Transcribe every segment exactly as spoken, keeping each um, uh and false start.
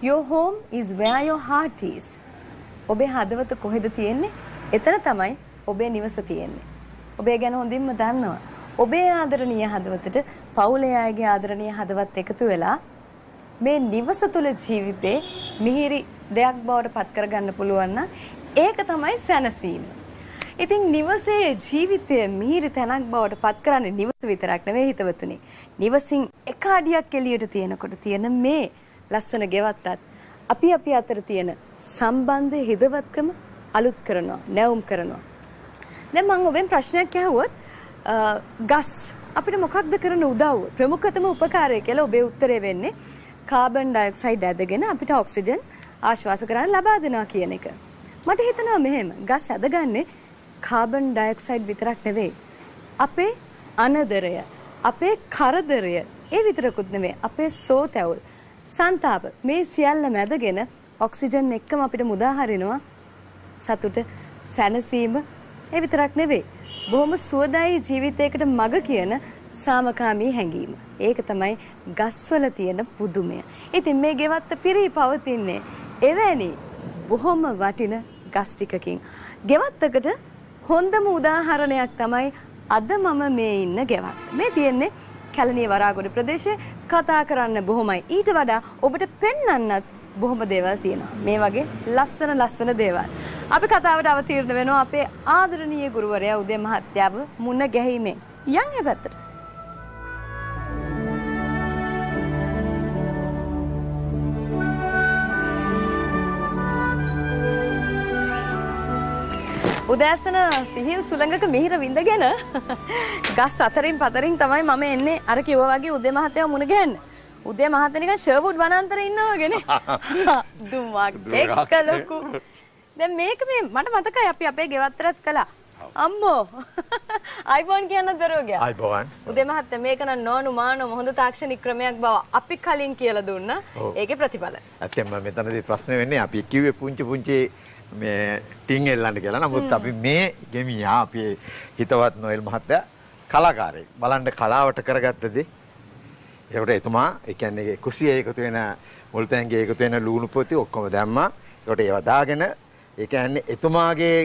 Your home is where your heart is. ඔබේ හදවත කොහෙද තියෙන්නේ? එතන තමයි ඔබේ නිවස තියෙන්නේ. ඔබේ ගැන හොඳින්ම දන්නවා. ඔබේ ආදරණීය හදවතට පවුලේ අයගේ ආදරණීය හදවත් එකතු වෙලා මේ නිවස තුල ජීවිතේ මිහිරි දෙයක් බවට පත් කරගන්න පුළුවන් නම් ඒක තමයි සැනසීම. ඉතින් නිවසේ ජීවිතයේ මිහිරි තැනක් බවට පත් කරන්නේ නිවස විතරක් නෙවෙයි හිතවතුනි. නිවසින් එක අඩියක් එළියට තියෙනකොට තියෙන මේ ලස්සන ගෙවත්තත් අපි අපි අතර තියෙන සම්බන්ධය හිතවත්කම අලුත් කරනවා, නැවුම් කරනවා. දැන් මම ඔබෙන් ප්‍රශ්නයක් අහුවොත් ගස් අපිට මොකක්ද කරන උදව්ව? ප්‍රමුඛතම උපකාරය කියලා ඔබේ උත්තරේ වෙන්නේ කාබන් ඩයොක්සයිඩ් ඇදගෙන අපිට ඔක්සිජන් ආශ්වාස කරන්න ලබා දෙනවා කියන එක. මට හිතෙනවා මෙහෙම ගස් ඇදගන්නේ කාබන් ඩයොක්සයිඩ් විතරක් නෙවෙයි. අපේ අනදරය, අපේ කරදරය ඒ විතරකුත් නෙවෙයි. අපේ සෝතැවුල්, සංතාප මේ සියල්ල මැදගෙන ඔක්සිජන් එක්කම අපිට මුදා හරිනවා සතුට, සැනසීම ඒ විතරක් නෙවෙයි. බොහොම සුවදායී ජීවිතයකට මඟ කියන සාමකාමී හැඟීම. ඒක තමයි ගස්වල තියෙන පුදුමය. ඉතින් මේ ගෙවත්ත පිරී පවතින්නේ එවැනි බොහොම වටින ගස් ටිකකින්. ගෙවත්තකට හොඳම උදාහරණයක් තමයි අද මම මේ ඉන්න ගෙවත්ත. මේ තියෙන්නේ කැලණිය වරාගොඩ ප්‍රදේශයේ. කතා කරන්න බොහොමයි. ඊට වඩා ඔබට පෙන්වන්නත් බොහොම දේවල් තියෙනවා. මේ වගේ ලස්සන ලස්සන දේවල්. අපි කතාවට අවතීර්ණ වෙනවා අපේ ආදරණීය ගුරුවරයා උදේ මහත්තයාව මුණ ගැහිීමෙන්. යන් ඒ පැත්තට. උදෑසන සිහිල් සුළඟක මිහිර විඳගෙන ගස් අතරින් පතරින් තමයි මම එන්නේ අර කිව්වා වගේ උදේ මහත්තයාව මුණ ගැහෙන්න. උදේ මහත්තයා නිකන් ෂර්වුඩ් වනාන්තරේ ඉන්නවා වගේනේ. දුමක් එක්ක ලොකු. දැන් මේක මේ මට මතකයි අපි අපේ ගෙවත්තරත් කළා. අම්මෝ. අයිබෝන් කියන්නත් බැරුව ගියා. අයිබෝන්. උදේ මහත්තයා මේක නම් නෝනු මානු හොඳ තාක්ෂණික ක්‍රමයක් බව අපි කලින් කියලා දුන්නා. ඒකේ ප්‍රතිඵල. ඇත්තෙන්ම මෙතනදී ප්‍රශ්නේ වෙන්නේ අපි කිව්වේ පුංචි පුංචි මේ ටින් එල්ලන්න කියලා. නමුත් අපි මේ ගෙමියා අපේ හිතවත් නොයල් මහත්තයා කලාකාරයෙක්. බලන්න කලාවට කරගත්තදී ඒකට එතුමා ඒ කියන්නේ කුසියේ එකතු වෙන මුල් තැන්ගේ එකතු වෙන ලුණු පොති ඔක්කොම දැම්මා. ඒකට ඒව දාගෙන ඒ කියන්නේ එතුමාගේ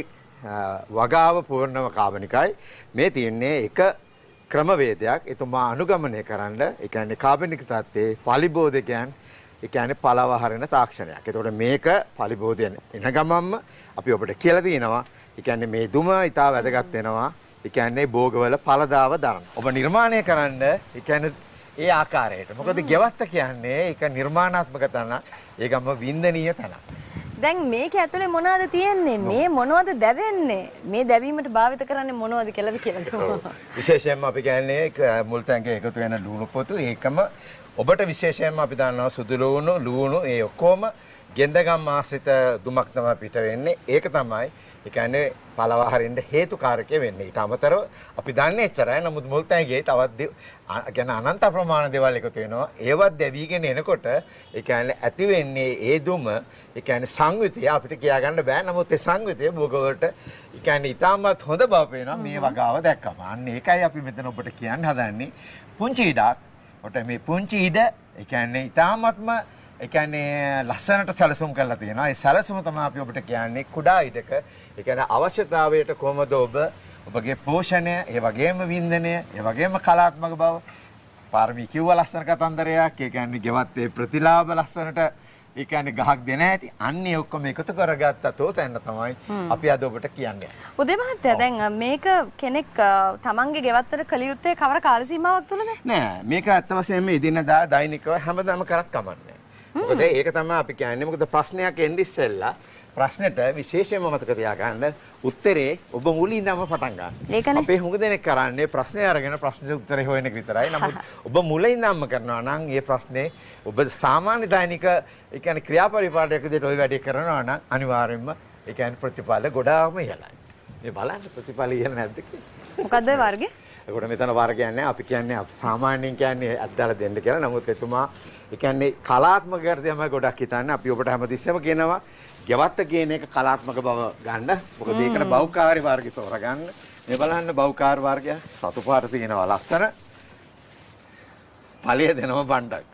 වගාව පූර්ණව කාබනිකයි. මේ තියන්නේ එක ක්‍රමවේදයක් එතුමා අනුගමනය කරන්න. ඒ කියන්නේ කාබනික තත්ත්වයේ පලිබෝධකයන් ඒ කියන්නේ පළව හරින තාක්ෂණයක්. ඒතකොට මේක පලිබෝධයෙන් එන ගමම්ම අපි ඔබට කියලා තියෙනවා. ඒ කියන්නේ මේ දුම ඉතාල වැදගත් වෙනවා. ඒ කියන්නේ භෝගවල පළදාව දරන. ඔබ නිර්මාණය කරන්න ඒ කියන්නේ ඒ ආකාරයට. මොකද ගෙවත්ත කියන්නේ ඒක නිර්මාණාත්මක තැන, ඒකම වින්දනීය තැන. දැන් මේක ඇතුලේ මොනවද තියෙන්නේ? මේ මොනවද දැවෙන්නේ? මේ දැවීමට භාවිත කරන්නේ මොනවද කියලාද කියලා දෙමු. විශේෂයෙන්ම අපි කියන්නේ මුල් තැන්ගේ එකතු වෙන ලුණු පොතු ඒකම ඔබට විශේෂයෙන්ම අපි දන්නවා සුදු ලුණු, ලුණු ඒ ඔක්කොම ගෙන්දගම් ආශ්‍රිත දුමක් තමයි පිට වෙන්නේ. ඒක තමයි ඒ කියන්නේ පළව හරින්න හේතුකාරකය වෙන්නේ. ඊට අමතරව අපි දන්නේ එච්චරයි. නමුත් මුල් තැන්ගේ තවත් කියන්නේ අනන්ත ප්‍රමාණ දේවල් එකතු වෙනවා. ඒවත් දැවිගෙන එනකොට ඒ කියන්නේ ඇති වෙන්නේ ඒ දුම ඒ කියන්නේ සංයුතිය අපිට කියා ගන්න බෑ. නමුත් ඒ සංයුතිය භෝගවලට ඒ කියන්නේ ඊටමත් හොඳ බව පේනවා මේ වගාව දැක්කම. අන්න ඒකයි අපි මෙතන ඔබට කියන්න හදන්නේ. පුංචි ඉඩක්. ඔට මේ පුංචි ඉඩ ඒ කියන්නේ ඊටමත්ම ඒ කියන්නේ ලස්සනට සැලසුම් කරලා තියෙනවා. ඒ සැලසුම තමයි අපි ඔබට කියන්නේ කුඩා ඉඩක ඒ කියන්නේ අවශ්‍යතාවයට කොහොමද ඔබ ඔබගේ පෝෂණය, ඒ වගේම වින්දනය, ඒ වගේම කලාත්මක බව පාරමී කිව්ව ලස්සන කතන්දරයක්. ඒ කියන්නේ ගෙවත් ඒ ප්‍රතිලාභ ලස්සනට ඒ කියන්නේ ගහක් දෙන හැටි අන්නේ ඔක්කොම එකතු කරගත්ත තෝතැන්න තමයි අපි අද ඔබට කියන්නේ. උදේ මහත්තයා දැන් මේක කෙනෙක් තමන්ගේ ගෙවත්තට කළ යුත්තේ කවර කාල සීමාවක් තුලද? නෑ මේක ඇත්ත වශයෙන්ම එදිනදා දෛනිකව හැමදාම කරත් කමන්නේ. මොකද ඒක තමයි අපි කියන්නේ. මොකද ප්‍රශ්නයක් එන්නේ ඉස්සෙල්ලා ප්‍රශ්නෙට විශේෂයෙන්ම මතක තියාගන්න උත්තරේ ඔබ මුලින් ඉඳන්ම පටන් ගන්න. අපේ හුඟ දෙනෙක් කරන්නේ ප්‍රශ්නේ අරගෙන ප්‍රශ්නෙට උත්තරේ හොයන එක විතරයි. නමුත් ඔබ මුලින් ඉඳන්ම කරනවා නම් මේ ප්‍රශ්නේ ඔබ සාමාන්‍ය දෛනික ඒ කියන්නේ ක්‍රියාපරිපාලනයක විදිහට ওই වැඩේ කරනවා නම් අනිවාර්යයෙන්ම ඒ කියන්නේ ප්‍රතිඵල ගොඩාක්ම ඉහළයි. මේ බලන්න ප්‍රතිඵල ඉහළ නැද්ද කියලා. මොකද්ද ඒ වර්ගය? ඒකට මෙතන වර්ගයක් නැහැ. අපි කියන්නේ සාමාන්‍යයෙන් කියන්නේ අද්දාලා දෙන්න කියලා. නමුත් එතුමා ඒ කියන්නේ කලාත්මක කර්තයම ගොඩක් හිතන්නේ. අපි ඔබට හැමතිස්සෙම කියනවා ගෙවත්ත කියන එක කලාත්මක බව ගන්න. මොකද ඒකට බහුකාර්ය වර්ගය තෝරගන්න. මේ බලන්න බහුකාර්ය වර්ගය සතු පාට තියෙනවා ලස්සන. ඵලය දෙනවා බණ්ඩක්ක.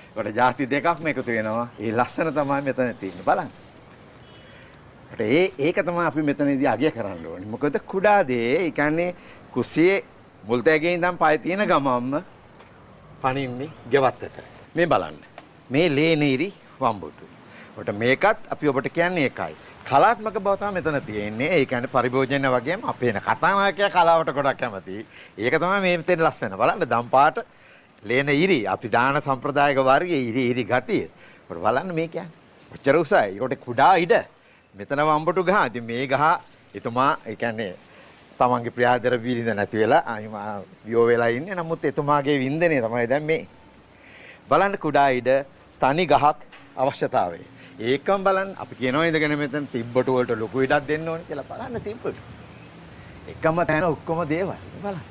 ඒකට ಜಾති දෙකක්ම එකතු වෙනවා. ඒ ලස්සන තමයි මෙතන තියෙන්නේ. බලන්න. ඒකට ඒ ඒක තමයි අපි මෙතනදී අගය කරන්න ඕනේ. මොකද කුඩා දේ, ඒ කියන්නේ කුසියේ මුල් තැගේ ඉඳන් පය තියෙන ගමම්ම පණින්නේ ගෙවත්තට. මේ බලන්න. මේ ලේනීරි වම්බුටු. ඔට මේකත් අපි ඔබට කියන්නේ ඒකයි. කලාත්මක බව තමයි මෙතන තියෙන්නේ. ඒ කියන්නේ පරිභෝජන වගේම අපේ න කතානායකයා කලාවට ගොඩක් කැමතියි. ඒක තමයි මේ මෙතන ලස්සන. බලන්න දම්පාට ලේන ඉරි අපි දාන සම්ප්‍රදායික වර්ගයේ ඉරි ඉරි ගතිය. ඔට බලන්න මේ කියන්නේ. ඔච්චර උසයි. ඒකට කුඩා ඉඩ. මෙතන වම්බුටු ගහ. ඉතින් මේ ගහ එතුමා ඒ කියන්නේ තමන්ගේ ප්‍රියාදර විඳින්න නැති වෙලා වියෝ වෙලා ඉන්නේ. නමුත් එතුමාගේ වින්දනය තමයි දැන් මේ. බලන්න කුඩා ඉඩ තනි ගහක් අවශ්‍යතාවය. ඒකම බලන්න අපි කියනවා ඉඳගෙන මෙතන තිබ්බට වලට ලොකු ඉඩක් දෙන්න ඕනේ කියලා බලන්න තිබ්බට. එකම තැන ඔක්කොම දේවල් බලන්න.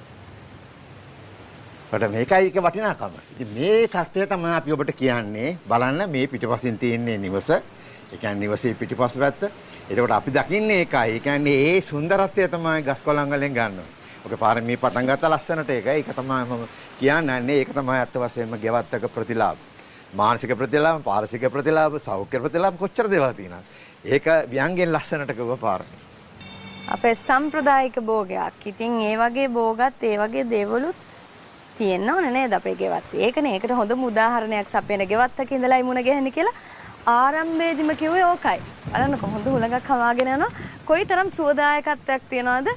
ඔතන මේකයි එක වටිනාකම. ඉතින් මේ තත්ත්වය තමයි අපි ඔබට කියන්නේ. බලන්න මේ පිටිපසින් තියෙන්නේ නිවස. ඒ කියන්නේ නිවසේ පිටිපස් පැත්ත. ඒකට අපි දකින්නේ ඒකයි. ඒ කියන්නේ ඒ සුන්දරත්වය තමයි ගස් කොළන් වලින් ගන්නවා. ඔක පාරමී පටන් ගත්ත ලස්සනට ඒකයි. ඒක තමයි මම කියන්නේ. ඒක තමයි අත්ත වශයෙන්ම ගෙවත්තක ප්‍රතිලාභ. මානසික ප්‍රතිලාභ, පාරිසරික ප්‍රතිලාභ, සෞඛ්‍ය ප්‍රතිලාභ කොච්චර දේවල් තියෙනවද? ඒක ව්‍යංගයෙන් ලස්සනට කිව්ව පාරමී. අපේ සම්ප්‍රදායික භෝගයක්. ඉතින් ඒ වගේ භෝගත් ඒ වගේ දේවලුත් තියෙන්න ඕනේ නේද අපේ ගෙවත්තේ. ඒකනේ ඒකට හොඳම උදාහරණයක් සපයන ගෙවත්තක ඉඳලා ඉමුණ ගහන්නේ කියලා ආරම්භයේදීම කිව්වේ ඕකයි. බලන්න කොහොමද හුලඟක් හමාගෙන යනවා. කොයිතරම් සුවදායකත්වයක් තියනවද?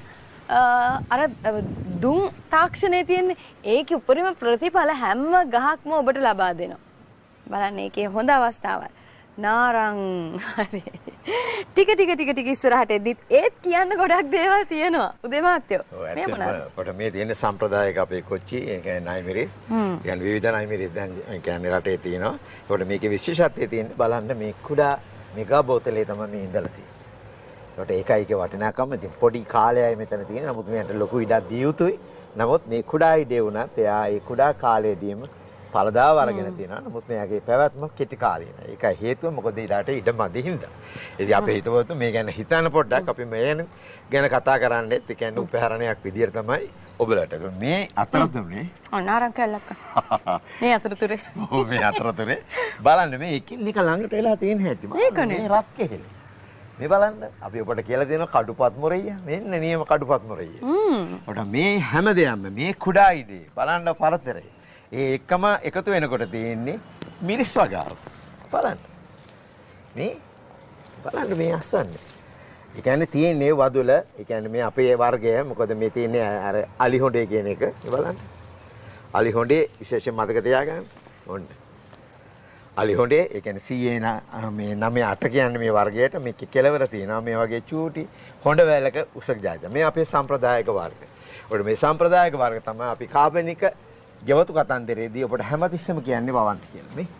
අර දුම් තාක්ෂණයේ තියෙන්නේ ඒකේ උපරිම ප්‍රතිඵල හැම ගහක්ම ඔබට ලබා දෙනවා. බලන්න ඒකේ හොඳ අවස්ථාවක්. නාරං හරි. ටික ටික ටික ටික ඉස්සරහට එද්දිත් ඒත් කියන්න ගොඩක් දේවල් තියෙනවා. උදේ මාත්‍යෝ. මේ මොනවාද? කොට මේ තියෙන සම්ප්‍රදායික අපේ කොච්චි ඒ කියන්නේ නයිමිරිස්. කියන්නේ විවිධ නයිමිරිස් දැන් කියන්නේ රටේ තියෙනවා. ඒකට මේකේ විශේෂත්වය තියෙන්නේ බලන්න මේ කුඩා මෙගා බෝතලේ තමයි මේ ඉඳලා තියෙන්නේ. ඒකට ඒකයි ඒකේ වටිනාකම. ඉතින් පොඩි කාලයයි මෙතන තියෙන්නේ. නමුත් මේකට ලොකු ඉඩක් දිය යුතුයි. නමුත් මේ කුඩා ඉඩේ වුණත් එයා ඒ කුඩා කාලයේදීම පළදාව අරගෙන තියෙනවා. නමුත් මෙයාගේ පැවැත්ම කෙටි කාලීන. ඒකයි හේතුව මොකද ඊට ඉඩ මදි හින්දා. ඉතින් අපි හිතුවත් මේ ගැන හිතන පොඩ්ඩක් අපි මේ ගැන කතා කරන්නේත් ඒ කියන්නේ උපහරණයක් විදියට තමයි ඔබලට. මේ අතරතුරේ අනාරං කැලලක්. මේ අතරතුරේ. ඔව් මේ අතරතුරේ බලන්න මේ එකින් එක ළඟට වෙලා තියෙන හැටි. මේකනේ. මේ රත් කෙහෙල. මේ බලන්න අපි ඔබට කියලා දෙනවා කඩුපත් මොරෙය. මෙන්න නියම කඩුපත් මොරෙය. හ්ම්. ඔබට මේ හැම දෙයක්ම මේ කුඩා ඉදේ බලන්න පරතරේ. ඒ එකම එකතු වෙනකොට තියෙන්නේ මිරිස් වගාව. බලන්න. මේ බලන්න මේ අස්සන්නේ. ඒ කියන්නේ තියෙන්නේ වදුල. ඒ කියන්නේ මේ අපේ වර්ගය. මොකද මේ තියෙන්නේ අර අලි හොඬේ කියන එක. ඒ බලන්න. අලි හොඬේ විශේෂයෙන් මතක තියාගන්න. ඔන්න. අලි හොඬේ ඒ කියන්නේ සීයේ මේ නවය අට කියන්නේ මේ වර්ගයට මේක කෙලවර තියෙනවා. මේ වගේ චූටි හොඬ වැලක උසක ජාතිය. මේ අපේ සම්ප්‍රදායික වර්ග. ඔන්න මේ සම්ප්‍රදායික වර්ග තමයි අපි කාබනික ගෙවතු කතන්දරේදී ඔබට හැමතිස්සෙම කියන්නේ වවන්න කියලා මේ.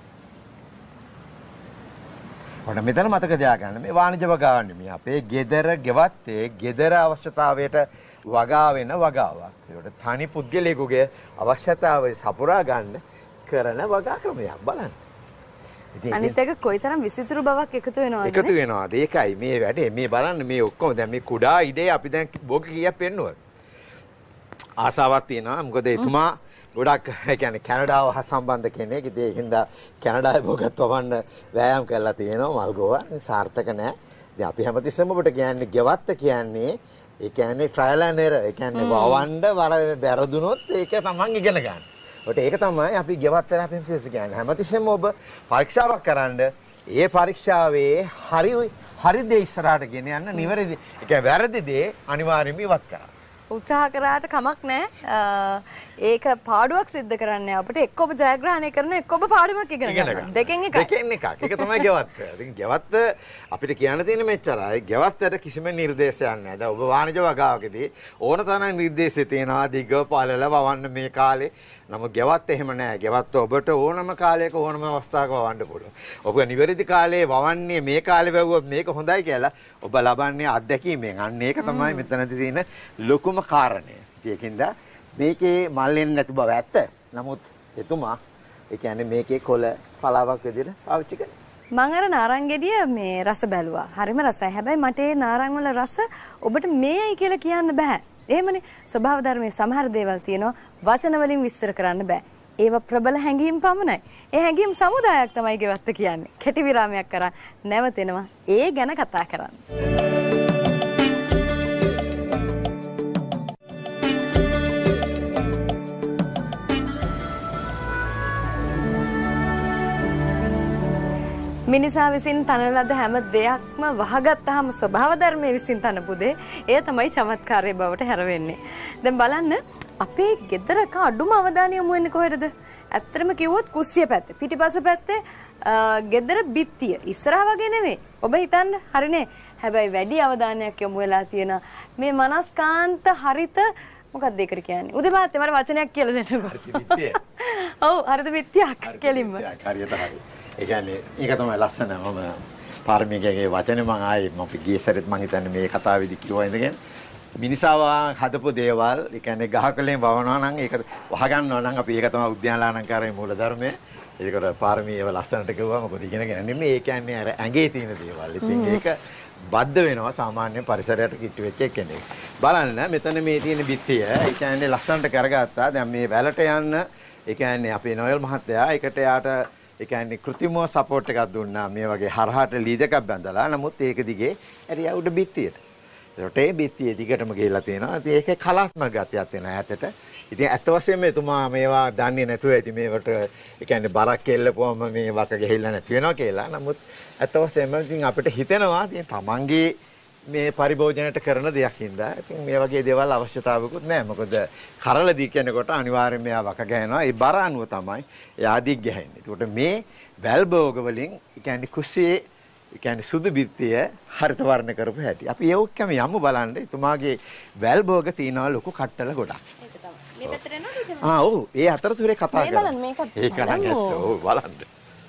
ඔන්න මෙතන මතක තියාගන්න මේ වාණිජ වගාවක් නෙමෙයි. අපේ ගෙදර ගෙවත්තේ ගෙදර අවශ්‍යතාවයට වගා වෙන වගාවක්. ඒකට තනි පුද්ගලයෙකුගේ අවශ්‍යතාවය සපුරා ගන්න කරන වගා ක්‍රමයක් බලන්න. අනිත් එක කොයිතරම් විසිතුරු බවක් එකතු වෙනවද? එකතු වෙනවාද? ඒකයි මේ වැඩේ. මේ බලන්න මේ ඔක්කොම දැන් මේ කුඩා ඉඩේ අපි දැන් බෝක කීයක් පෙන්නුවද? ආසාවක් තියෙනවා. මොකද එතුමා ගොඩක් ඒ කියන්නේ කැනඩාව හා සම්බන්ධ කෙනෙක්. ඉතින් ඒ හින්දා කැනඩාවේ බෝගත් වවන්න වෑයම් කරලා තියෙනවා මල්ගෝව. සාර්ථක නැහැ. ඉතින් අපි හැමතිස්සෙම ඔබට කියන්නේ ගෙවත්ත කියන්නේ ඒ කියන්නේ ට්‍රයල් ඇන්ඩ් එරර්. ඒ කියන්නේ වවන්න වර වැරදුනොත් ඒක තමන් ඉගෙන ගන්න. ඔට ඒක තමයි අපි ගෙවත් තෙරපිම් සිස්ස කියන්නේ. හැමතිස්සෙම ඔබ පරීක්ෂාවක් කරන්න ඒ පරීක්ෂාවේ හරි හරි දේ ඉස්සරහට ගෙන යන්න නිවැරදි. ඒ කියන්නේ වැරදි දේ අනිවාර්යයෙන්ම ඉවත් කරන්න. උත්සාහ කරාට කමක් නැහැ. ඒක පාඩුවක් සිද්ධ කරන්නේ අපිට එක්ක ඔබ ජයග්‍රහණය කරන එක්ක ඔබ පාඩුවක් ඉගෙන ගන්න. දෙකෙන් එකක්. දෙකෙන් එකක්. ඒක තමයි ගෙවත්ත. ඉතින් ගෙවත්ත අපිට කියන්න තියෙන මෙච්චරයි. ගෙවත්තට කිසිම නිර්දේශයක් නැහැ. දැන් ඔබ වාණිජ වගාවකදී ඕන තරම් නිර්දේශය තියෙනවා. දිග පළල වවන්න මේ කාලේ. නමුත් ගෙවත්ත එහෙම නැහැ. ගෙවත්ත ඔබට ඕනම කාලයක ඕනම අවස්ථාවක වවන්න පුළුවන්. ඔබ නිවැරදි කාලේ වවන්නේ මේ කාලේ වැවුවොත් මේක හොඳයි කියලා ඔබ ලබන්නේ අත්දැකීමෙන්. අන්න ඒක තමයි මෙතනදී තියෙන ලොකුම කාරණය. ඒකින්ද මේකේ මල්ලෙන් නැති බව ඇත්ත. නමුත් එතුමා ඒ කියන්නේ මේකේ කොළ පලාවක් විදිහට පාවිච්චි කරනවා. මම අර නාරංගෙඩිය මේ රස බැලුවා. හරිම රසයි. හැබැයි මට ඒ නාරං වල රස ඔබට මේයි කියලා කියන්න බෑ. එහෙමනේ ස්වභාව ධර්මයේ සමහර දේවල් තියෙනවා වචන වලින් විස්තර කරන්න බෑ. ඒව ප්‍රබල හැඟීම් පමණයි. ඒ හැඟීම් සමුදායක් තමයි ගෙවත්ත කියන්නේ. කෙටි විරාමයක් කරා නැවතෙනවා ඒ ගැන කතා කරන්න. මිනිසා විසින් තන ලද හැම දෙයක්ම වහගත්තාම ස්වභාව ධර්මයේ විසින් තනපු දේ එය තමයි චමත්කාරයේ බවට හැරෙන්නේ. දැන් බලන්න අපේ ගෙදරක අඩුම අවධානය යොමු වෙන්නේ කොහෙටද? ඇත්තටම කිව්වොත් කුස්සිය පැත්තේ. පිටිපස්ස පැත්තේ ගෙදර බිත්තිය. ඉස්සරහා වගේ නෙමෙයි. ඔබ හිතන්න හරිනේ. හැබැයි වැඩි අවධානයක් යොමු වෙලා තියෙන මේ මනස්කාන්ත හරිත මොකක්ද ඒකට කියන්නේ? උදේ මාත්තේ මට වචනයක් කියලා දෙන්නකෝ. හරිත බිත්තිය. ඔව් හරිත බිත්තියක් කෙලින්ම. හරියට හරි. ඒ කියන්නේ ඒක තමයි ලස්සන මම පාරමිකගේ වචනේ මම ආයේ මම ගිය සැරේත් මම හිතන්නේ මේ කතාවේදී කිව්වා ඉඳගෙන මිනිසාව හදපු දේවල් ඒ කියන්නේ ගහකලෙන් වවනවා නම් ඒක වහගන්නවා නම් අපි ඒක තමයි උද්‍යානලාලංකාරයේ මූල ධර්මය. ඒකට පාරමී ඒව ලස්සනට කිව්වා මොකද ඉගෙනගෙන නෙමෙයි ඒ කියන්නේ අර ඇඟේ තියෙන දේවල්. ඉතින් ඒක බද්ධ වෙනවා සාමාන්‍ය පරිසරයට කිට්ටු වෙච්ච කෙනෙක්. බලන්න මෙතන මේ තියෙන බිත්තිය ඒ කියන්නේ ලස්සනට කරගත්තා. දැන් මේ වැලට යන්න ඒ කියන්නේ අපේ නොයල් මහත්තයා ඒකට යාට ඒ කියන්නේ કૃතිමව සපෝට් එකක් දුන්නා මේ වගේ හරහාට ලීඩ් එකක් බැඳලා. නමුත් ඒක දිගේ ඇරියා උඩ බිත්තියට. ඒකට ඒ බිත්තිය දිගටම ගිහිල්ලා තියෙනවා. ඉතින් ඒකේ කලාත්මක ගතියක් තියෙනවා ඈතට. ඉතින් ඇත්ත වශයෙන්ම එතුමා මේවා දන්නේ නැතුව ඇති මේවට ඒ කියන්නේ බරක් කෙල්ලපුවම මේ වක ගිහිල්ලා නැති වෙනවා කියලා. නමුත් ඇත්ත වශයෙන්ම ඉතින් අපිට හිතෙනවා ඉතින් තමන්ගේ මේ පරිභෝජනයට කරන දෙයක් හින්දා ඉතින් මේ වගේ දේවල් අවශ්‍යතාවයකුත් නැහැ. මොකද කරල දී කියනකොට අනිවාර්යයෙන්ම එයා වක ගහනවා. ඒ බර අනුව තමයි එයා දිග් ගහන්නේ. ඒකට මේ වැල්බෝග වලින් ඒ කියන්නේ කුස්සියේ ඒ කියන්නේ සුදු බිත්තිය හරිත වර්ණ කරපු හැටි. අපි ඒ ඔක්කම යමු බලන්න. එතුමාගේ වැල්බෝග තියනවා ලොකු කට්ටල ගොඩක්. ඒක තමයි. මේ පැත්තට එනවද? ආ ඔව්. ඒ අතරතුරේ කතා කරා. මේ බලන්න මේකත්. ඒක නංගත් ඔව් බලන්න.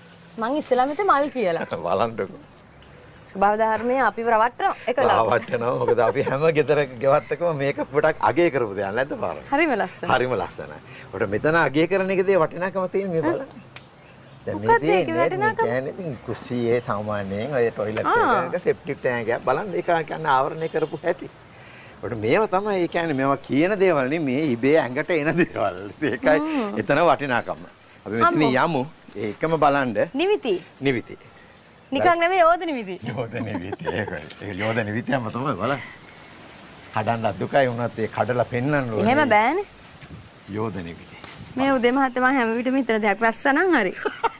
මං ඉස්සෙල්ලාම හිතේ මල් කියලා. බලන්නකෝ. ස්වභාව ධර්මයේ අපිව රවට්ටනවා එකලා. රවට්ටනවා. මොකද අපි හැම ගෙදර ගෙවත්තකම මේක පොඩක් අගය කරපු දෙයක් නැද්ද පාර? හරිම ලස්සනයි. හරිම ලස්සනයි. ඔට මෙතන අගය කරන එකේ වටිනාකම තියෙන මේ බලන්න. දැන් මේ තියෙන්නේ කියන්නේ ඉතින් කුස්සියේ සාමාන්‍යයෙන් ඔය ටොයිලට් එකක සෙප්ටික් ටැංක් එකක් බලන්න ඒක කියන්නේ ආවරණය කරපු හැටි. ඔට මේවා තමයි ඒ කියන්නේ මේවා කියන දේවල් නෙමේ ඉබේ ඇඟට එන දේවල්. ඒකයි එතන වටිනාකම. අපි මෙතන යමු. ඒකම බලන්න. නිවිති. නිවිති. නිකන් නෙමෙයි යෝධ නිවිති. යෝධ නිවිති ඒකයි. ඒක යෝධ නිවිතියම තමයි බලන්න. කඩන්න දුකයි වුණත් ඒ කඩලා පෙන්නන්න ඕනේ. එහෙම බෑනේ. යෝධ නිවිති. මේ උදේ මහත්තයා හැම විටම හිතන දෙයක් වැස්සනම් හරි.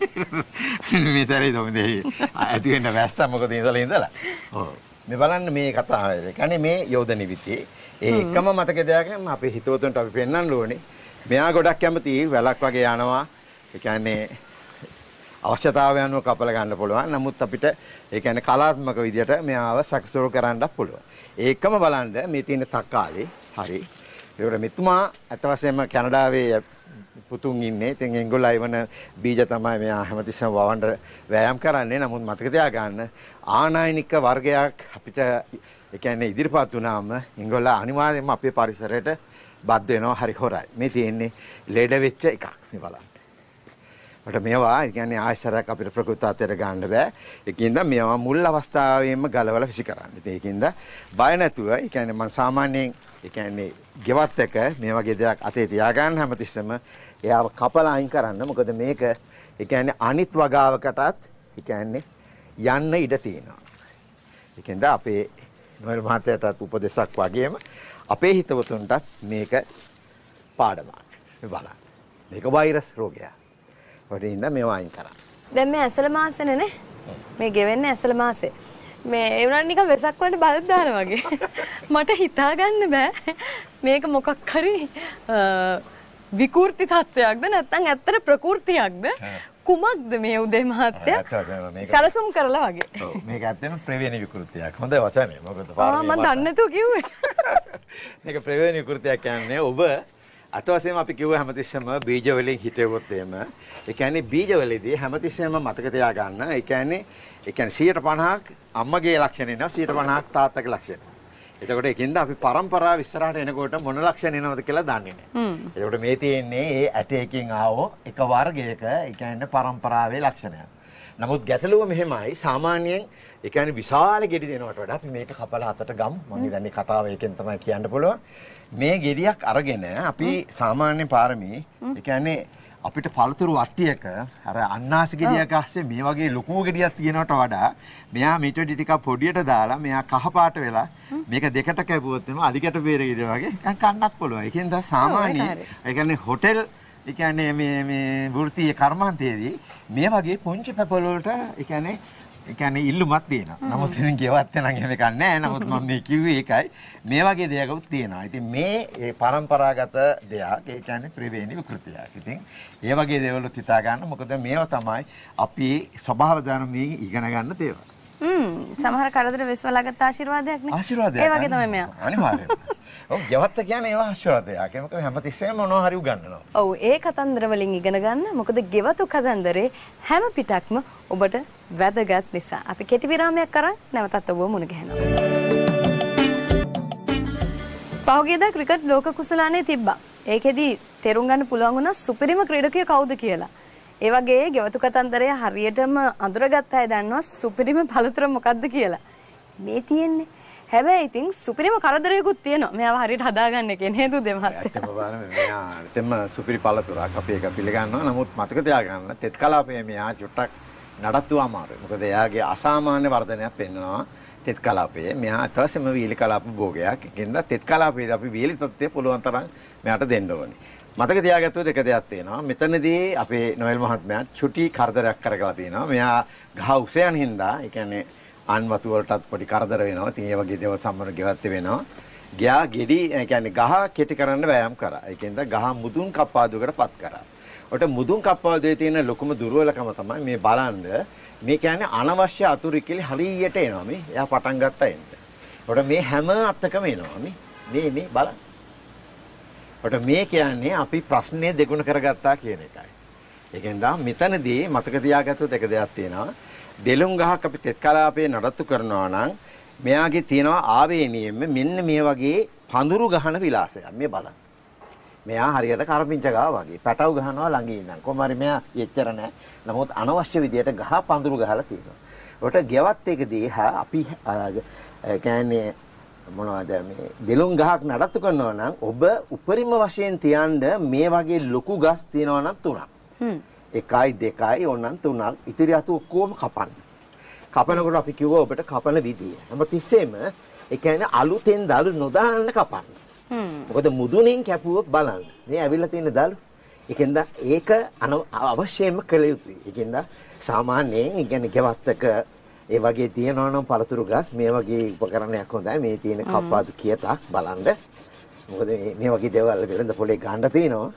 මේ සැරේ තෝ මේ ඇති වෙන්න වැස්සා මොකද ඉඳලා ඉඳලා. ඔව්. මේ බලන්න මේ කතාව. ඒ කියන්නේ මේ යෝධ නිවිති. ඒ එකම මතක දෙයක් නෙමෙයි අපේ හිතවතුන්ට අපි පෙන්වන්න ඕනේ. මෙයා ගොඩක් කැමති වැලක් වගේ යනවා. ඒ කියන්නේ අවශ්‍යතාවය අනුව කපලා ගන්න පුළුවන්. නමුත් අපිට ඒ කියන්නේ කලාත්මක විදියට මෙයාව සැකසුරු කරන්නත් පුළුවන්. ඒකම බලන්න මේ තියෙන තක්කාලි හරි. ඒකට මෙතුමා අත වශයෙන්ම කැනඩාවේ පුතුන් ඉන්නේ. ඉතින් ඒගොල්ලෝ අයවන බීජ තමයි මෙයා හැමතිස්සම වවන්න වෑයම් කරන්නේ. නමුත් මතක තියාගන්න ආනයනික වර්ගයක් අපිට ඒ කියන්නේ ඉදිරිපත් වුණාම ඒගොල්ලෝ අනිවාර්යයෙන්ම අපේ පරිසරයට බද්ධ වෙනවා. හරි හොරයි. මේ තියෙන්නේ ලෙඩ වෙච්ච එකක්. මේ බලන්න. ට මේවා ඒ කියන්නේ ආයසරයක් අපිට ප්‍රකෘතාවතර ගන්න බෑ. ඒකින්ද මේවා මුල් අවස්ථාවේම ගලවලා විසි කරන්න. ඉතින් ඒකින්ද බය නැතුව ඒ කියන්නේ මම සාමාන්‍යයෙන් ඒ කියන්නේ ගෙවත් එක මේ වගේ දෙයක් අතේ තියාගන්න හැමතිස්සෙම එයාව කපලා අයින් කරන්න. මොකද මේක ඒ කියන්නේ අනිත් වගාවකටත් ඒ කියන්නේ යන්න ඉඩ තියෙනවා. ඒකින්ද අපේ නොයල් මහත්තයාටත් උපදේශක් වගේම අපේ හිතවතුන්ටත් මේක පාඩමක්. මේ බලන්න. මේක වෛරස් රෝගයක්. වටින්ද මේවා අයින් කරා. දැන් මේ ඇසල මාසෙනේ නේ. මේ ගෙවෙන්නේ ඇසල මාසේ. මේ ඒ වුණා නිකන් වෙසක් වලට බලත් දානවා වගේ. මට හිතා ගන්න බෑ. මේක මොකක් හරි විකෘති තත්ත්වයක්ද නැත්නම් ඇත්තට ප්‍රകൃතියක්ද? කුමක්ද මේ උදේ මහත්තයා? සැලසුම් කරලා වගේ. ඔව් මේක ඇත්තටම ප්‍රවේණ විකෘතියක්. හොඳ වචනේ. මොකද පාරේ මම දන්නේ නැතුව කිව්වේ. මේක ප්‍රවේණ විකෘතියක් කියන්නේ ඔබ අත වශයෙන්ම අපි කිව්ව හැමතිස්සෙම බීජ වලින් හිටෙවොත් එම ඒ කියන්නේ බීජ වලදී හැමතිස්සෙම මතක තියාගන්න ඒ කියන්නේ ඒ කියන්නේ සියයට පනහක් අම්මගේ ලක්ෂණ එනවා සියයට පනහක් තාත්තගේ ලක්ෂණ. එතකොට ඒකින්ද අපි පරම්පරාව ඉස්සරහට එනකොට මොන ලක්ෂණ එනවද කියලා දන්නේ නැහැ. එතකොට මේ තියෙන්නේ ඒ ඇටයකින් ආවෝ එක වර්ගයක ඒ කියන්නේ පරම්පරාවේ ලක්ෂණයක්. නමුත් ගැටලුව මෙහෙමයි සාමාන්‍යයෙන් ඒ කියන්නේ විශාල ගෙඩි දෙනවට වඩා අපි මේක කපලා අතට ගමු. මම හිතන්නේ කතාව ඒකෙන් තමයි කියන්න පුළුවන්. මේ ගෙඩියක් අරගෙන අපි සාමාන්‍ය පාරමී ඒ කියන්නේ අපිට පළතුරු වට්ටියක අර අන්නාසි ගෙඩියක් අස්සේ මේ වගේ ලොකු ගෙඩියක් තියෙනවට වඩා මෙයා මීට වැඩි ටිකක් පොඩියට දාලා මෙයා කහ පාට වෙලා මේක දෙකට කැපුවොත් එම අලිකට බේර ගෙඩිය වගේ කන්නත් පුළුවන්. ඒකෙන් දා සාමාන්‍ය ඒ කියන්නේ හොටෙල් ඒ කියන්නේ මේ මේ වෘත්තීය කර්මාන්තයේදී මේ වගේ පුංචි පැපවල වලට ඒ කියන්නේ ඒ කියන්නේ ඉල්ලුමක් තියෙනවා. නමුත් ඉතින් ගෙවත් නම් එහෙම එකක් නැහැ. නමුත් මම මේ කිව්වේ ඒකයි. මේ වගේ දේකුත් තියෙනවා. ඉතින් මේ ඒ પરම්පරාගත දෙයක්. ඒ කියන්නේ ත්‍රිවේණි විකෘතියක්. ඉතින් ඒ වගේ දේවල් හිතා ගන්න. මොකද මේවා තමයි අපි ස්වභාව ධර්මයෙන් ඉගෙන ගන්න දේවල්. හ්ම් සමහර කරදර විශ්වලාගත් ආශිර්වාදයක් නේ. ආශිර්වාදයක්. ඒ වගේ තමයි මෙයා. අනිවාර්යයෙන්ම. ඔව් ගෙවත්ත කියන්නේ ඒවා ආශිර්වාදයක්. ඒ මොකද හැමතිස්සෙම මොනවා හරි උගන්වනවා. ඔව් ඒ කතන්දර වලින් ඉගෙන ගන්න. මොකද ගෙවතු කතන්දරේ හැම පිටක්ම ඔබට වැදගත් නිසා. අපි කෙටි විරාමයක් කරන් නැවතත් ඔබව මුණ ගැහෙනවා. පහුගියදා ක්‍රිකට් ලෝක කුසලානේ තිබ්බා. ඒකෙදි තේරුම් ගන්න පුළුවන් වුණා සුපිරිම ක්‍රීඩකයා කවුද කියලා. ඒ වගේ ගෙවතු කතන්දරය හරියටම අඳුරගත්ත අය දන්නවා සුපිරිම පළතුර මොකක්ද කියලා. මේ තියෙන්නේ. හැබැයි ඉතින් සුපිරිම කරදරයකුත් තියෙනවා. මෙයාව හරියට හදාගන්න එකේ නේද දෙමහත්. ඇත්තම බලන්න මෙයා ඇත්තම සුපිරි පළතුරක් අපි ඒක පිළිගන්නවා. නමුත් මතක තියාගන්න තෙත් කලාපයේ මෙයා චුට්ටක් නඩත්තු අමාරුයි. මොකද එයාගේ අසාමාන්‍ය වර්ධනයක් පෙන්වනවා තෙත් කලාපයේ. මෙයා අතවසම වීලි කලාප භෝගයක්. ඒකෙන්ද තෙත් කලාපයේදී අපි වීලි තත්ත්වය පුළුවන් තරම් මෙයාට දෙන්න ඕනේ. මතක තියාගත්තොත් එක දෙයක් තියෙනවා. මෙතනදී අපේ නොයල් මහත්මයා චුටි කරදරයක් කරගලා තියෙනවා. මෙයා ගහ උස යන හින්දා ඒ කියන්නේ අන් වතු වලටත් පොඩි කරදර වෙනවා. ඉතින් ඒ වගේ දේවල් සම්බන්ධ ගෙවත් වෙනවා. ගියා ගෙඩි ඒ කියන්නේ ගහ කෙටි කරන්න වෑයම් කරා. ඒකෙන්ද ගහ මුදුන් කප්පාදුවකට පත් කරා. ඔට මුදුන් කප්පාදුවේ තියෙන ලොකුම දුර්වලකම තමයි මේ බලන්න මේ කියන්නේ අනවශ්‍ය අතුරුකිලි හරියට එනවා මේ. එයා පටන් ගත්තා එන්න. ඔට මේ හැම අත්තකම එනවා මේ. මේ මේ බලන්න. ඔට මේ කියන්නේ අපි ප්‍රශ්නේ දෙගුණ කරගත්තා කියන එකයි. ඒකෙන්ද මෙතනදී මතක තියාගත්තොත් එක දෙයක් තියෙනවා. දෙලුම් ගහක් අපි තෙත් කලාපයේ නඩත්තු කරනවා නම් මෙයාගේ තියෙනවා ආවේනියෙම මෙන්න මේ වගේ පඳුරු ගහන විලාසයක්. මේ බලන්න. මෙයා හරියට කරපිංච ගහ වගේ පැටව ගහනවා ළඟින් ඉඳන්. කොහොම හරි මෙයා එච්චර නැහැ. නමුත් අනවශ්‍ය විදියට ගහ පඳුරු ගහලා තියෙනවා. ඔට ගෙවත් එකදී අපි කියන්නේ මොනවද මේ දෙලුම් ගහක් නඩත්තු කරනවා නම් ඔබ උපරිම වශයෙන් තියන්න මේ වගේ ලොකු ගස් තියෙනවා නම් තුනක්. හ්ම්. එකයි දෙකයි ඕනනම් තුනක් ඉතිරි අතු ඔක්කොම කපන්න. කපනකොට අපි කිව්වා ඔබට කපන විදිය. හැම තිස්සෙම ඒ කියන්නේ අලුතෙන් දළු නොදාන්න කපන්න. හ්ම්. මොකද මුදුනින් කැපුවොත් බලන්න. මේ ඇවිල්ලා තියෙන දළු. ඒකෙන්ද ඒක අවශ්‍යයෙන්ම කළ යුතුයි. ඒකෙන්ද සාමාන්‍යයෙන් ඒ කියන්නේ ගෙවත්තක ඒ වගේ තියෙනවා නම් පළතුරු ගස් මේ වගේ උපකරණයක් හොඳයි. මේ තියෙන කප්පාදු කියතක් බලන්න. මොකද මේ වගේ දේවල් වෙලඳ පොලේ ගන්න තියෙනවා.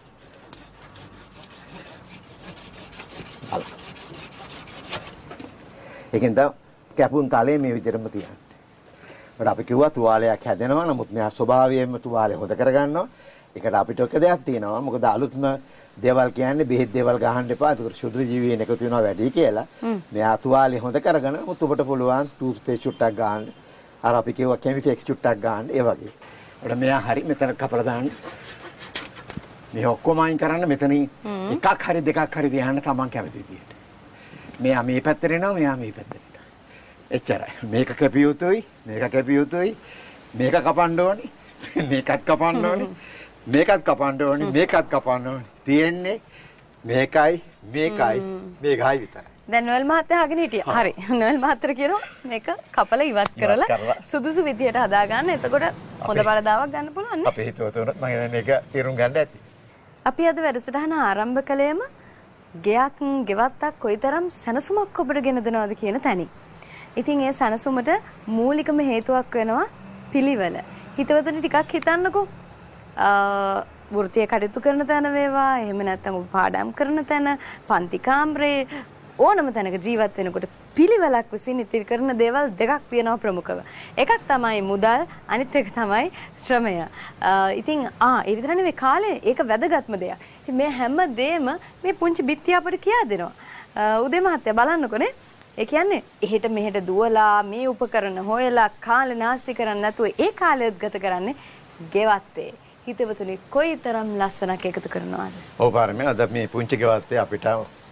ඒකෙන්ද කැපුම් තලයේ මේ විදිහටම තියන්න. ඒකට අපි කිව්වා තුවාලයක් හැදෙනවා. නමුත් මෙයා ස්වභාවයෙන්ම තුවාලය හොද කරගන්නවා. ඒකට අපිට ඔක දෙයක් තියෙනවා. මොකද අලුත්ම දේවල් කියන්නේ බෙහෙත් දේවල් ගහන්න එපා. ඒක ශුද්ධ ජීවීන් එකතු වෙනවා වැඩි කියලා. මෙයා තුවාලය හොද කරගෙන මුත් ඔබට පුළුවන් ටූත් පේස්ට් චුට්ටක් ගන්න. අර අපි කිව්වා කෙමිෆෙක්ස් චුට්ටක් ගන්න. ඒ වගේ. ඒකට මෙයා හරි මෙතන කපලා දාන්න. මේ ඔක්කොම අයින් කරන්න මෙතනින් එකක් හරි දෙකක් හරි දිහාන්න තමන් කැමති විදියට. මෙයා මේ පැත්තට එනවා මෙයා මේ පැත්තට එනවා. එච්චරයි. මේක කැපිය යුතුයි, මේක කැපිය යුතුයි, මේක කපන්න ඕනි, මේකත් කපන්න ඕනි, මේකත් කපන්න ඕනි, මේකත් කපන්න ඕනි. තියෙන්නේ මේකයි, මේකයි, මේකයි විතරයි. දැන් නොයල් මහත්තයා අහගෙන හිටියා. හරි. නොයල් මහත්තයා කියනවා මේක කපලා ඉවත් කරලා සුදුසු විදියට හදා ගන්න. එතකොට හොඳ බලදාවක් ගන්න පුළුවන් නේ. අපේ හිතවතුනත් මම හිතන්නේ ඒක තීරුම් ගන්න ඇති. අපි අද වැඩසටහන ආරම්භ කළේම ගෙයක් ගෙවත්තක් කොයිතරම් සැනසුමක් ඔබට ගෙන දෙනවද කියන තැනින්. ඉතින් ඒ සැනසුමට මූලිකම හේතුවක් වෙනවා පිළිවෙල. හිතවතුනි ටිකක් හිතන්නකෝ. වෘත්තීය කටයුතු කරන තැන වේවා, එහෙම නැත්නම් ඔබ පාඩම් කරන තැන, පන්ති කාමරේ ඕනම තැනක ජීවත් වෙනකොට පිළිවෙලක් විසින් ඉතිරි කරන දේවල් දෙකක් තියෙනවා ප්‍රමුඛව. එකක් තමයි මුදල්, අනිත් එක තමයි ශ්‍රමය. ඉතින් ආ ඒ විතර නෙවෙයි කාලේ ඒක වැදගත්ම දෙයක්. ඉතින් මේ හැම දෙයක්ම මේ පුංචි බිත්තිය අපිට කියා දෙනවා. උදේ මහත්තයා බලන්නකොනේ. ඒ කියන්නේ එහෙට මෙහෙට දුවලා මේ උපකරණ හොයලා කාලේ නාස්ති කරන්නේ නැතුව ඒ කාලයත් ගත කරන්නේ ගෙවත්තේ. හිතවතුනි කොයිතරම් ලස්සනක් එකතු කරනවද? ඔව් පාරමේ අද මේ පුංචි ගෙවත්තේ අපිට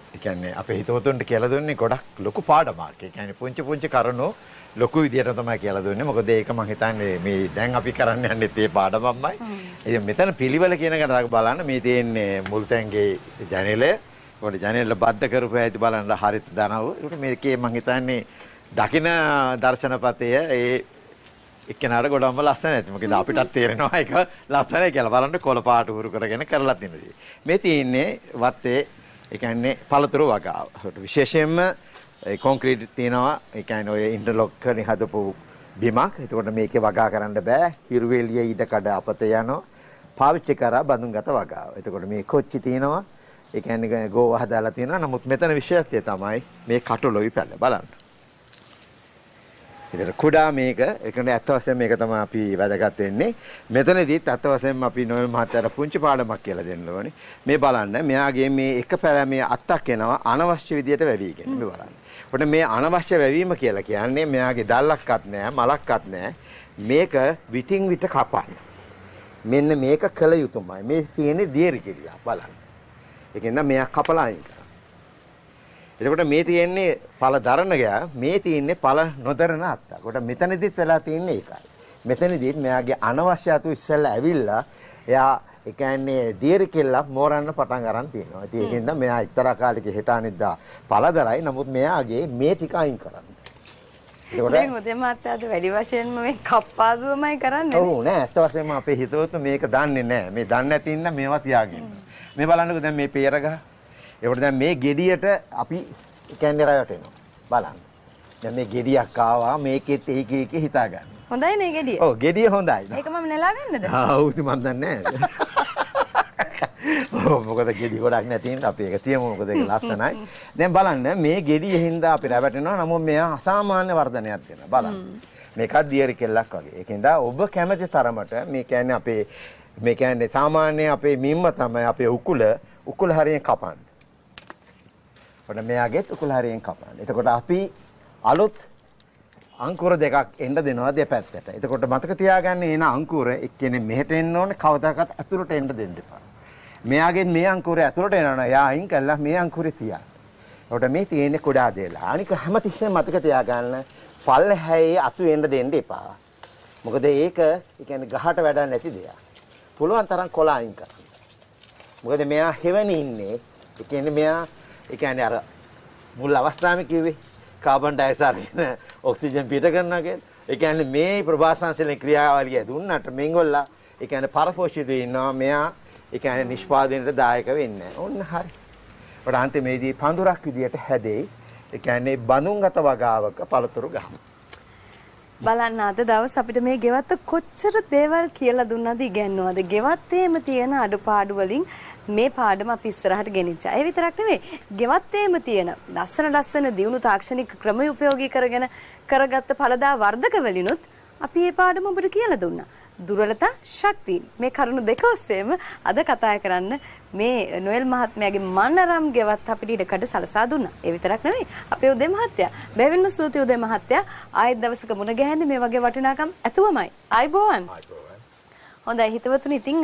ඒ කියන්නේ අපේ හිතවතුන්ට කියලා දුන්නේ ගොඩක් ලොකු පාඩමක්. ඒ කියන්නේ පුංචි පුංචි කරුණු ලොකු විදියට තමයි කියලා දුන්නේ. මොකද ඒක මම හිතන්නේ මේ දැන් අපි කරන්න යන්නේ ඒ පාඩමක්මයි. ඉතින් මෙතන පිළිවෙල කියන එකට බලන්න මේ තියෙන්නේ මුල්තැන්ගේ ජනේලය. ඒකට ජනේල බද්ධ කරපු ඇයිද බලන්න හරිත දනව. ඒකට මේකේ මම හිතන්නේ දකින දර්ශනපතය ඒ එක්කෙනාට ගොඩක්ම ලස්සන ඇති. මොකද අපිටත් තේරෙනවා ඒක ලස්සනයි කියලා. බලන්න කොළ පාට උරු කරගෙන කරලා තියෙනවා. මේ තියෙන්නේ වත්තේ ඒ කියන්නේ පළතුරු වගාව. විශේෂයෙන්ම කොන්ක්‍රීට් තියෙනවා. ඒ කියන්නේ ඔය ඉන්ටර්ලොක් කරන හදපු බිමක්. ඒකට මේකේ වගා කරන්න බෑ. හිරුවෙලිය ඊට කඩ අපත යනවා. පාවිච්චි කරා බඳුන්ගත වගාව. එතකොට මේ කොච්චි තියෙනවා. ඒ කියන්නේ ගෝව හදාලා තියෙනවා. නමුත් මෙතන විශේෂත්වය තමයි මේ කටුලොයි පැල බලන්න. ඉතින් කුඩා මේක ඒකනේ ඇත්ත වශයෙන්ම මේක තමයි අපි වැදගත් වෙන්නේ. මෙතනදීත් ඇත්ත වශයෙන්ම අපි නොයල් මහත්තයාට පුංචි පාඩමක් කියලා දෙන්න ඕනේ. මේ බලන්න මෙයාගේ මේ එක පැලමේ අත්තක් එනවා අනවශ්‍ය විදියට වැවිගෙන. මේ බලන්න. ඔතන මේ අනවශ්‍ය වැවීම කියලා කියන්නේ මෙයාගේ දැල්ලක්වත් නැහැ, මලක්වත් නැහැ. මේක විටින් විට කපන්න. මෙන්න මේක කළ යුතුමයි. මේ තියෙන්නේ දියරි කිරියා බලන්න. ඒකෙන්ද මෙයා කපලා අයින් කරා. එතකොට මේ තියෙන්නේ පළ දරන ගෑ මේ තියෙන්නේ පළ නොදරන අත්ත. කොට මෙතනදිත් වෙලා තියෙන්නේ ඒකයි. මෙතනදිත් මෙයාගේ අනවශ්‍ය අතු ඉස්සෙල්ලා ඇවිල්ලා එයා ඒ කියන්නේ දියරි කෙල්ලක් මෝරන්න පටන් අරන් තියෙනවා. ඉතින් ඒකෙන්ද මෙයා එක්තරා කාලෙක හෙට අනිද්දා පළ දරයි. නමුත් මෙයාගේ මේ ටික අයින් කරන්න. ඒකට දැන් උදේ මාත්‍යාද වැඩි වශයෙන්ම මේ කප්පාදුවමයි කරන්නේ. ඔව් නෑ ඇත්ත වශයෙන්ම අපේ හිතවතු මේක දන්නේ නෑ. මේ දන්නේ නැති ඉන්න මේවා තියාගෙන. මේ බලන්නකෝ දැන් මේ peer ගහ. ඒකට දැන් මේ ගෙඩියට අපි කියන්නේ රයවටෙනවා. බලන්න. දැන් මේ ගෙඩියක් ආවා මේකෙත් ඒක ඒක හිතා ගන්න. හොඳයි නේ ගෙඩිය. ඔව් ගෙඩිය හොඳයි. ඒක මම නෙලා ගන්නද? ආ ඔව් ඉතින් මන් දන්නේ නෑ. ඔව් මොකද ගෙඩිය ගොඩක් නැති හින්දා අපි ඒක තියමු මොකද ඒක ලස්සනයි. දැන් බලන්න මේ ගෙඩිය හින්දා අපි රැවටෙනවා. නමුත් මෙයා අසාමාන්‍ය වර්ධනයක් දෙනවා. බලන්න. මේකත් දියරි කෙල්ලක් වගේ. ඒකෙන්ද ඔබ කැමති තරමට මේ කියන්නේ අපේ මේ කියන්නේ සාමාන්‍ය අපේ මිම්ම තමයි අපේ උකුල උකුල හරියෙන් කපන්න. ඔන්න මෙයාගෙත් උකුල හරියෙන් කපන්න. එතකොට අපි අලුත් අංකුර දෙකක් එන්න දෙනවා දෙපැත්තට. එතකොට මතක තියාගන්න එන අංකුර එක්කෙනේ මෙහෙට එන්න ඕනේ කවදාකවත් ඇතුළට එන්න දෙන්න එපා. මෙයාගෙන් මේ අංකුරය ඇතුළට එනවා. එයා අයින් කළා මේ අංකුරේ තියන්න. එතකොට මේ තියෙන්නේ කුඩා දේලා. අනික හැමතිස්සෙම මතක තියාගන්න පල්ලෙහායේ අතු එන්න දෙන්න එපා. මොකද ඒක ඒ කියන්නේ ගහට වැඩක් නැති දෙයක්. පුළුවන් තරම් කොළ අයින් කරන්න. මොකද මෙයා හෙවණි ඉන්නේ. ඒ කියන්නේ මෙයා ඒ කියන්නේ අර මුල් අවස්ථාවේ කිව්වේ කාබන් ඩයොක්සයිඩ් ඔක්සිජන් පිට කරනවා කියන්නේ. ඒ කියන්නේ මේ ප්‍රභාසංශලේ ක්‍රියාවලිය දුන්නට මෙන්ගොල්ලා ඒ කියන්නේ පරපෝෂිතව ඉන්නවා. මෙයා ඒ කියන්නේ නිෂ්පාදනයට දායක වෙන්නේ. ඔන්න හරි. ඔය අන්තිමේදී පඳුරක් විදියට හැදෙයි. ඒ කියන්නේ බඳුන්ගත වගාවක පළතුරු ගහමු. බලන්න අද දවස් අපිට මේ ගෙවත්ත කොච්චර දේවල් කියලා දුන්නද ඉගෙනුවද ගෙවත්තේම තියෙන අඩුපාඩු වලින් මේ පාඩම අපි ඉස්සරහට ගෙනිච්චා. ඒ විතරක් නෙවෙයි ගෙවත්තේම තියෙන ලස්සන ලස්සන දියුණු තාක්ෂණික ක්‍රම උපයෝගී කරගෙන කරගත්ත ඵලදා වර්ධක වලිනුත් අපි මේ පාඩම ඔබට කියලා දුන්නා. දුර්වලතා ශක්තිය මේ කරුණු දෙක ඔස්සේම අද කතා කරන්න මේ නොයල් මහත්මයාගේ මනරම් ගෙවත් අපිට ඉඩකඩ සලසා දුන්නා. ඒ විතරක් නෙවෙයි අපේ උදේ මහත්තයා බැවින්ම සූති උදේ මහත්තයා ආයෙත් දවසක මුණ ගැහෙන්නේ මේ වගේ වටිනාකම් ඇතුවමයි. ආයිබෝවන්. හොඳයි හිතවතුනි ඉතින්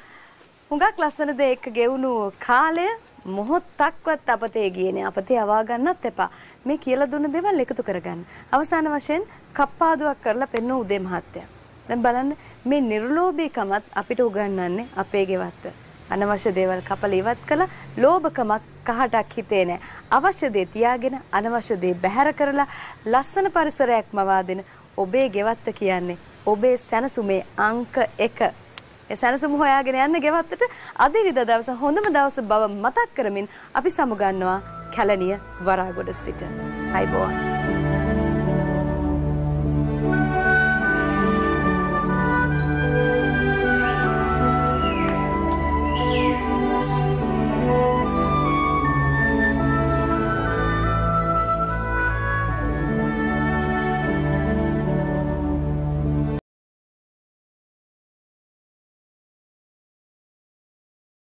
හුඟක් ලස්සන දේ එක්ක ගෙවුණු කාලය මොහොතක්වත් අපතේ ගියේ නෑ. අපතේ අවා ගන්නත් එපා. මේ කියලා දුන්න දේවල් එකතු කරගන්න. අවසාන වශයෙන් කප්පාදුවක් කරලා පෙන්න උදේ මහත්තයා. දැන් බලන්න මේ නිර්ලෝභීකමත් අපිට උගන්වන්නේ අපේ ගෙවත්ත. අනවශ්‍ය දේවල් කපලා ඉවත් කළා ලෝභකමක් කහටක් හිතේ නැහැ. අවශ්‍ය දේ තියාගෙන අනවශ්‍ය දේ බැහැර කරලා ලස්සන පරිසරයක් මවා දෙන ඔබේ ගෙවත්ත කියන්නේ ඔබේ සැනසුමේ අංක එක. ඒ සැනසුම හොයාගෙන යන්න ගෙවත්තට අද ඉරිදා දවස හොඳම දවස බව මතක් කරමින් අපි සමුගන්නවා කැලණිය වරාගොඩ සිට. අයිබෝවන්.